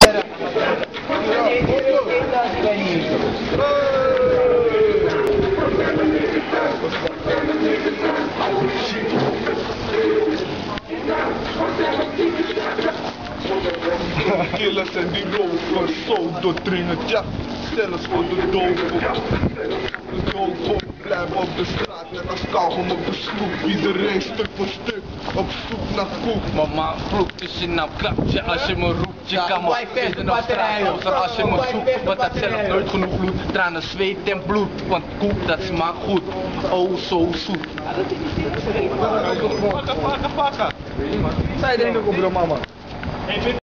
Killers en die rovers, zo doordringend, ja, zelfs voor de doven. De doven blijven op de straat, net als kauwgom op de sloep. Iedereen stuk voor stuk, op zoek naar koek. Mama vloekt, dus je nou klapt je als je me roept. Je kan me vinden op straat, als je me zoekt. Want dat zelf nooit genoeg bloed, tranen, zweet en bloed. Want koek dat smaakt goed, oh zo zoet. Pakken. Zij denken op bro mama.